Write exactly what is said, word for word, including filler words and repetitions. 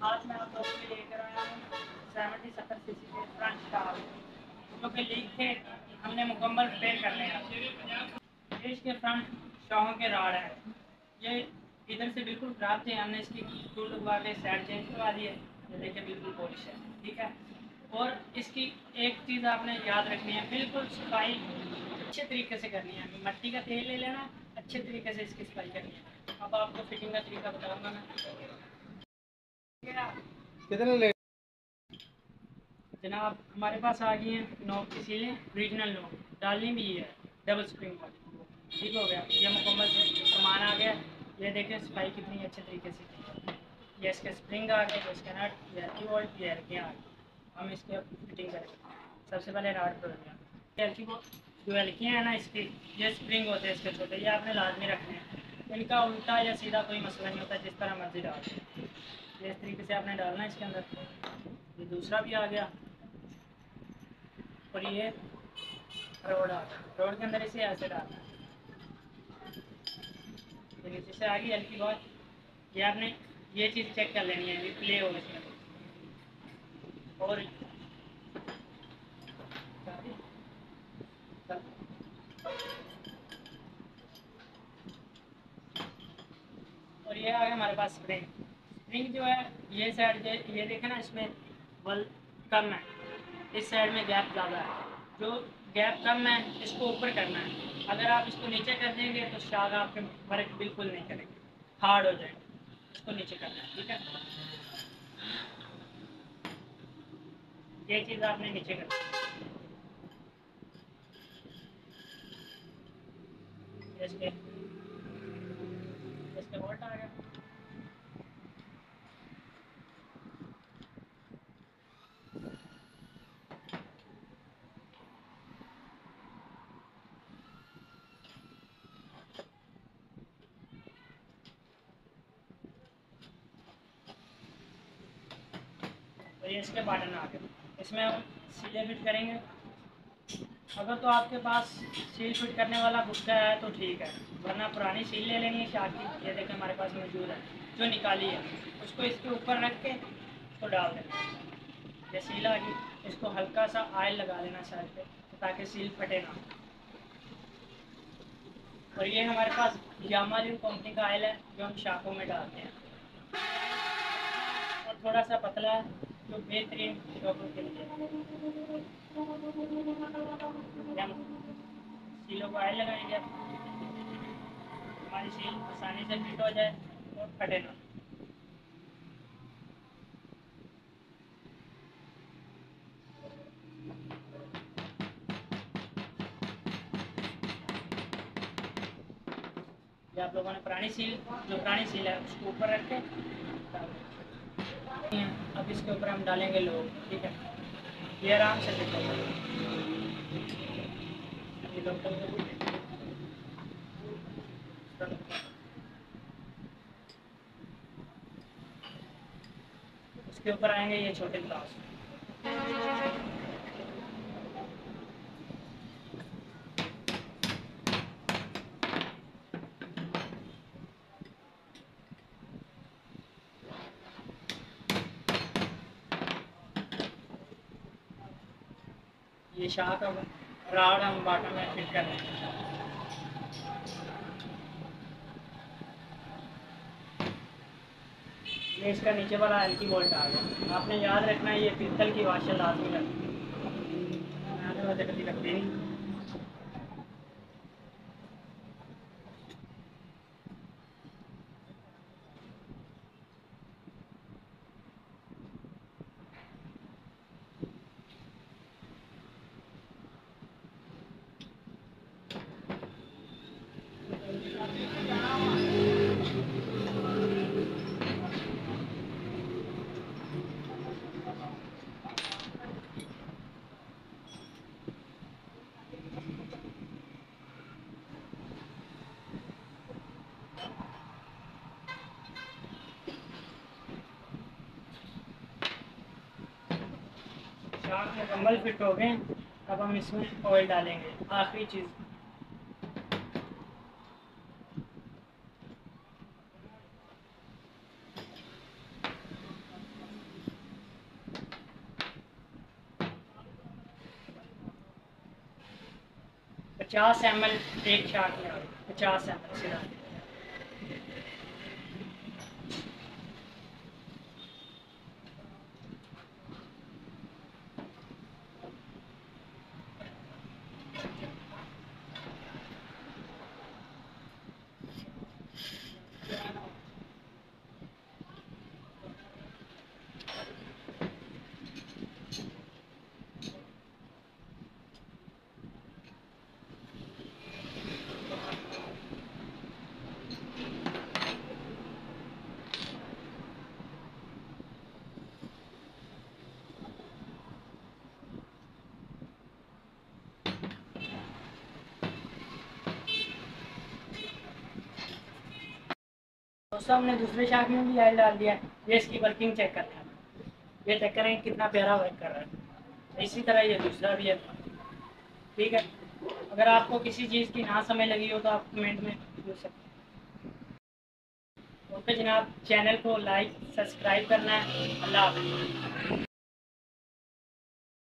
आज मैं आप लोगों के लिए लेकर आया हूँ सेवेंटी सत्तर सी सी के फ्रंट स्टार जो कि लीक थे, हमने मुकम्मल रिपेयर कर लिया। ये इसके फ्रंट शॉकों के राड हैं, ये इधर से बिल्कुल खराब थे, हमने इसकी टूल लगवा के साइड चेंज करवा दी है। ये देखिए बिल्कुल पॉलिश है, ठीक है। और इसकी एक चीज़ आपने याद रखनी है, बिल्कुल सफाई अच्छे तरीके से करनी है। मिट्टी का तेल ले लेना, अच्छे तरीके से इसकी सफाई करनी है। अब आपको फिटिंग का तरीका बताऊंगा मैं। कितने ले जनाब हमारे पास आ गई हैं नॉब की सीलें, रीजनल नॉब डालनी भी है, डबल स्प्रिंग वाली। ठीक हो गया, ये मुकम्मल सामान आ गया। ये देखें सफाई कितनी अच्छे तरीके से की है। ये इसके स्प्रिंग आ गए, इसके नट, ये एल्की बोल्ट, ये एल्कियाँ आ गई। हम इसके फिटिंग करेंगे। सबसे पहले राड पर लगा एल्की बोल्ट, जो एल्कियाँ हैं ना इसकी, ये स्प्रिंग होते हैं इसके छोटे, ये आपने लाजमी रखने हैं। इनका उल्टा या सीधा कोई मसला नहीं होता, जिस तरह मर्जी डाल दें। ये इस तरीके से आपने डालना है इसके अंदर। ये दूसरा भी आ गया, और ये रोड आ गया। रोड के अंदर इसे ऐसे डालना है। ये नीचे से आ गई हल्की बहुत। ये आपने ये चीज़ चेक कर लेनी है, ये प्ले हो इसमें। और और ये आ गया हमारे पास स्प्रिंग। स्प्रिंग जो है ये साइड, ये देखे ना, इसमें बल कम है, इस साइड में गैप ज़्यादा है। जो गैप कम है इसको ऊपर करना है। अगर आप इसको नीचे कर देंगे तो शाग आपके वर्क बिल्कुल नहीं करेंगे, हार्ड हो जाएंगे। इसको नीचे करना है, ठीक है। ये चीज़ आपने नीचे करना है। इसके इसके बोल्ट आ गया। तो ये इसके बटन आ गए, इसमें हम सीले फिट करेंगे। अगर तो आपके पास सील फिट करने वाला गुस्सा है तो ठीक है, वरना पुरानी सील ले लेनी है शार्क की। ये देखें हमारे पास मौजूद है, जो निकाली है उसको इसके ऊपर रख के इसको डाल देना। ये सील आ गई, इसको हल्का सा ऑयल लगा लेना साइड पे ताकि सील फटे ना। और ये हमारे पास यामालू कंपनी का ऑयल है जो हम शाकों में डालते हैं, और थोड़ा सा पतला है जो बेहतरीन शौकों के लिए। हम सीलों को ऑयल लगाएंगे, हमारी सील आसानी से फिट हो जाए और फटे ना। ये आप लोगों ने पुरानी सील, जो पुरानी सील है उसको ऊपर रख के अब इसके ऊपर हम डालेंगे लोग, ठीक है। ये आराम से फिट होगा। ये लोग उसके ऊपर आएंगे ये छोटे ग्लास। ये शाह का राड हम बॉटम में फिट कर देंगे। ये इसका नीचे वाला हल्की बोल्ट आ गया। आपने याद रखना है ये पित्तल की वाशर लाजमी लगती है, जल्दी लगती नहीं। शार्क मुकम्मल फिट हो गए। अब हम इसमें ऑयल डालेंगे, आखिरी चीज़। पचास एम एल एक शार्ट में पचास एम एल से दोस्तों हमने दूसरे शार्क में भी ऑयल डाल दिया है। ये इसकी वर्किंग चेक करते हैं। ये चेक करें कितना प्यारा वर्क कर रहा है। इसी तरह ये दूसरा भी है। ठीक है, अगर आपको किसी चीज़ की ना समझ लगी हो तो आप कमेंट में पूछ सकते हैं। ओके जनाब, चैनल को लाइक सब्सक्राइब करना है। अल्लाह हाफ़िज़।